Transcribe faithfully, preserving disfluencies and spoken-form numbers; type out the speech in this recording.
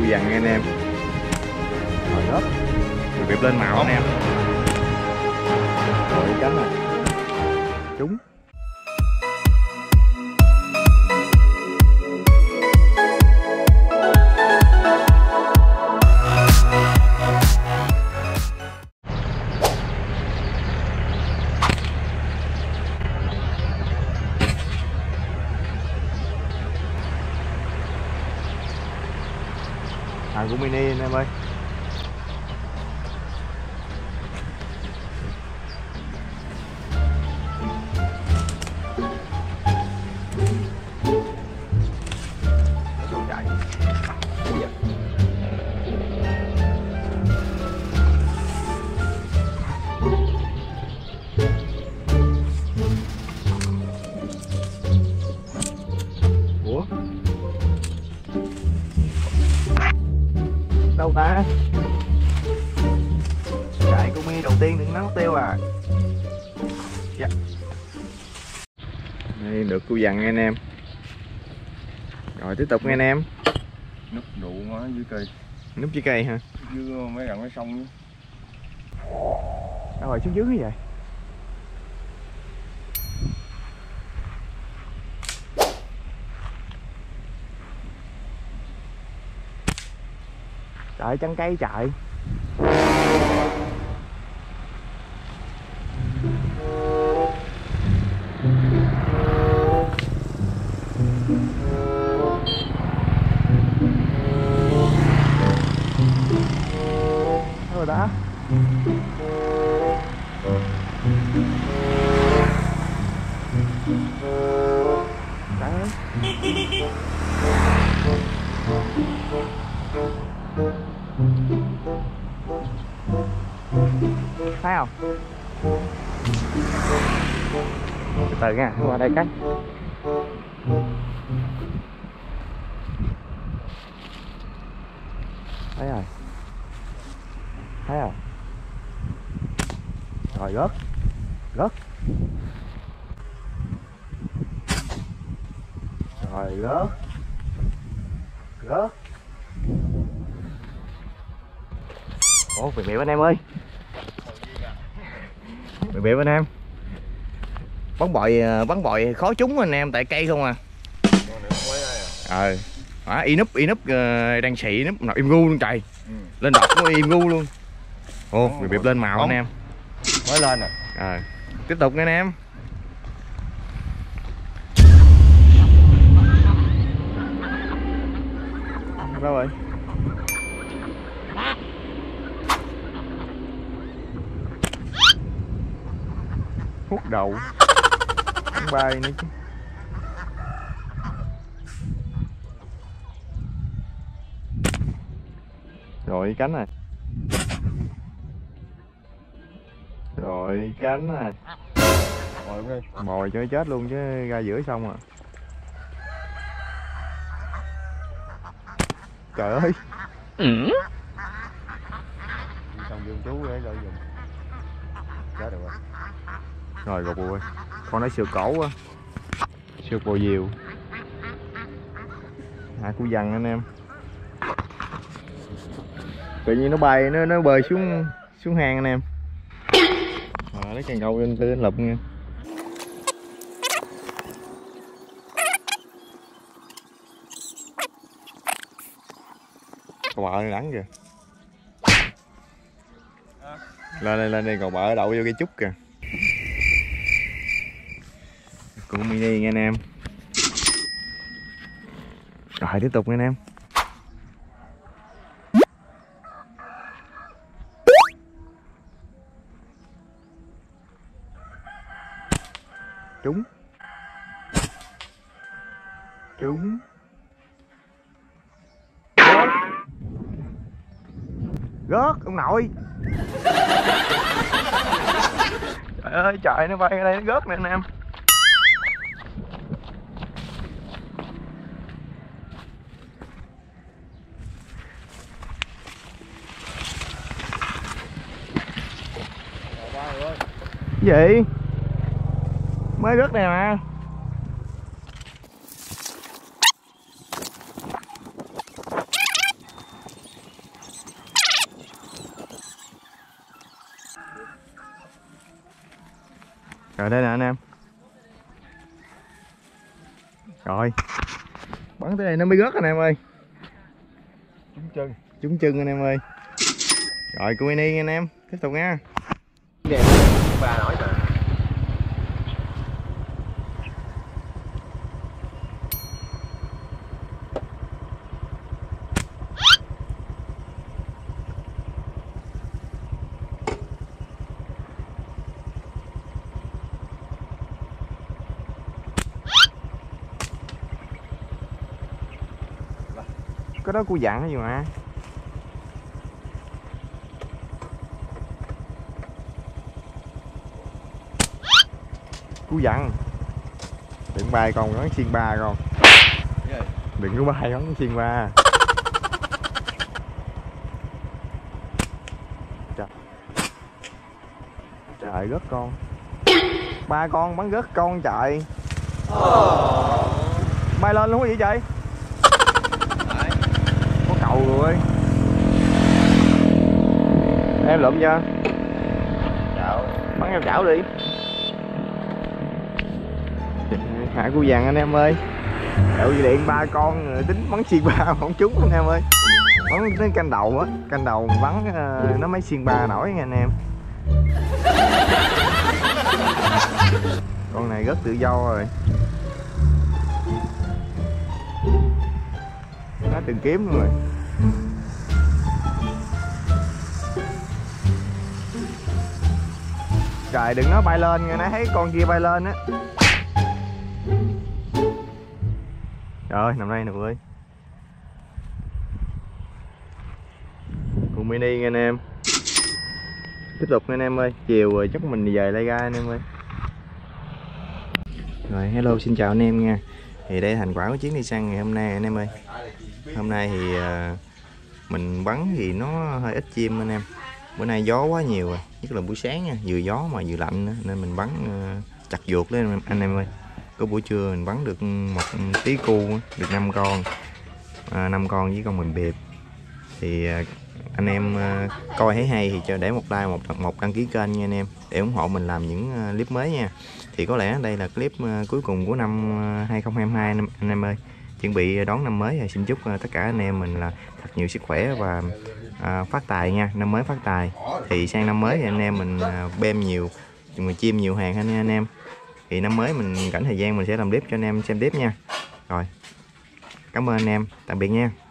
dằn nha anh em. Rồi gớt việc lên màu anh em. Rồi cánh này trúng. À của mini anh em ơi. Chạy. Ủa? Đâu ta? Chạy của mi đầu tiên đừng nắng tiêu à. Dạ. Đây được cu dằn nha anh em. Rồi tiếp tục nha anh em. Núp đủ ngó dưới cây. Núp dưới cây hả? Dưới mấy gần mấy sông. Đâu rồi xuống dưới vậy? Trời chân cây chạy. Đâu rồi đó? Trời ơi. Thấy không? Từ từ nha, qua đây cái. Thấy rồi. Thấy không? Rồi rớt. Rớt. Rồi rớt. Rớt. Ủa, bị bịa anh em ơi. Bị bịa anh em. Bắn bội bắn bội khó trúng anh em tại cây không à. Ờ. Hả, y núp y núp uh, đang xị núp nào im ngu luôn trời. Ừ. Lên đọt nó im ngu luôn. Ồ, bị bịa lên màu không. Anh em. Mới lên rồi. Ờ. Tiếp tục nha anh em. Đâu rồi? Hút đầu. Bắn bay nữa chứ. Rồi cánh này. Rồi cánh này. Rồi mồi cho chết luôn chứ ra giữa xong à. Trời ơi. Ừ. Xong dương chú để lợi dụng. Chết được rồi. Rồi gọt bùi. Con nói siêu cổ á. Siêu bồ diều. À cu dằn anh em. Tự nhiên nó bay nó nó bơi xuống xuống hang anh em. À, lấy càng câu lên tư anh lụm nha. Cậu bợ nó đắng kìa. Lên lên lên đây cậu bợ đậu vô cây trúc kìa. Cũng mini nha anh em. Rồi tiếp tục nha anh em. Trúng. Trúng. Rớt. Rớt ông nội. Trời ơi trời nó bay ở đây nó rớt nè anh em. Gì? Mới rớt này mà. Rồi đây nè anh em. Rồi bắn tới đây nó mới rớt anh em ơi. Trúng chân. Trúng chân anh em ơi. Rồi cua mini anh em, tiếp tục nha. Đẹp ba nổi rồi. Cái đó cua dặn hay gì mà. Cú dặn. Đừng bay con gắn xiên ba con. Đừng có bay gắn xiên ba. Trời. Trời rớt con. Ba con bắn rớt con trời. Bay lên luôn cái gì trời? Có cầu rồi. Em lụm chưa? Chảo. Bắn em chảo đi. Hạ cua vàng anh em ơi. Đậu dây điện ba con rồi tính bắn xiên ba không trúng anh em ơi. Bắn đến canh đầu á, canh đầu bắn uh, nó mấy xiên ba nổi nha anh em. Con này rất tự do rồi. Nó từng kiếm luôn rồi. Trời đừng nói bay lên, nghe nãy thấy con kia bay lên á. Rồi nằm đây nè ơi. Cùng mini nha anh em. Tiếp tục nha anh em ơi. Chiều rồi chắc mình về Lai Gai anh em ơi. Rồi hello xin chào anh em nha. Thì đây là thành quả của chuyến đi săn ngày hôm nay anh em ơi. Hôm nay thì uh, mình bắn thì nó hơi ít chim anh em. Bữa nay gió quá nhiều rồi, nhất là buổi sáng nha, vừa gió mà vừa lạnh nữa, nên mình bắn uh, chặt vuột lên anh em, anh em ơi. Có buổi trưa mình bắn được một tí cu, được năm con, à, năm con với con mình bịp. Thì à, anh em à, coi thấy hay thì cho để một like, một một đăng ký kênh nha anh em, để ủng hộ mình làm những uh, clip mới nha. Thì có lẽ đây là clip uh, cuối cùng của năm uh, hai không hai hai anh, anh em ơi. Chuẩn bị đón năm mới, xin chúc uh, tất cả anh em mình là thật nhiều sức khỏe và uh, phát tài nha, năm mới phát tài. Thì sang năm mới thì anh em mình uh, bem nhiều, mình chim nhiều hàng anh, anh em. Thì năm mới mình rảnh thời gian mình sẽ làm clip cho anh em xem tiếp nha. Rồi, cảm ơn anh em, tạm biệt nha.